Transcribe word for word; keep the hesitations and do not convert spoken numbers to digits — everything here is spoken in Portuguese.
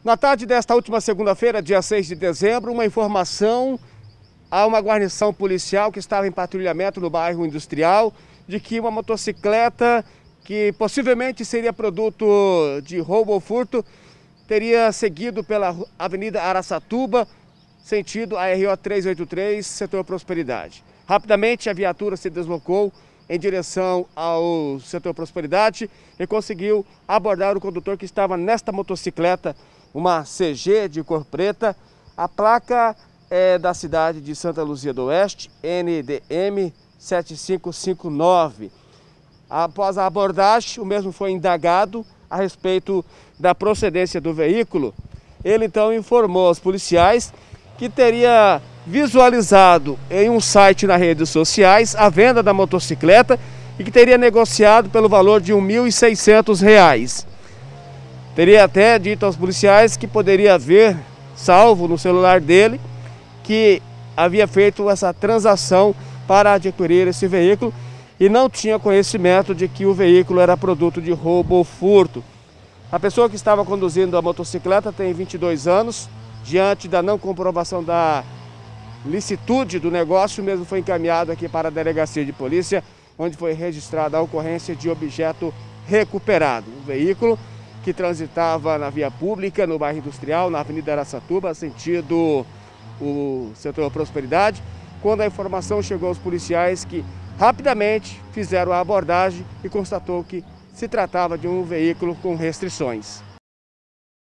Na tarde desta última segunda-feira, dia seis de dezembro, uma informação a uma guarnição policial que estava em patrulhamento no bairro Industrial de que uma motocicleta que possivelmente seria produto de roubo ou furto teria seguido pela Avenida Araçatuba, sentido a R O trezentos e oitenta e três, setor Prosperidade. Rapidamente a viatura se deslocou em direção ao setor Prosperidade e conseguiu abordar o condutor que estava nesta motocicleta, uma C G de cor preta. A placa é da cidade de Santa Luzia do Oeste, N D M sete cinco cinco nove. Após a abordagem, o mesmo foi indagado a respeito da procedência do veículo. Ele então informou aos policiais que teria visualizado em um site nas redes sociais a venda da motocicleta e que teria negociado pelo valor de mil e seiscentos reais. Teria até dito aos policiais que poderia ver, salvo no celular dele, que havia feito essa transação para adquirir esse veículo e não tinha conhecimento de que o veículo era produto de roubo ou furto. A pessoa que estava conduzindo a motocicleta tem vinte e dois anos, diante da não comprovação da licitude do negócio, mesmo foi encaminhado aqui para a delegacia de polícia, onde foi registrada a ocorrência de objeto recuperado. Um veículo que transitava na via pública, no bairro Industrial, na Avenida Araçatuba, sentido o setor Prosperidade, quando a informação chegou aos policiais que rapidamente fizeram a abordagem e constatou que se tratava de um veículo com restrições.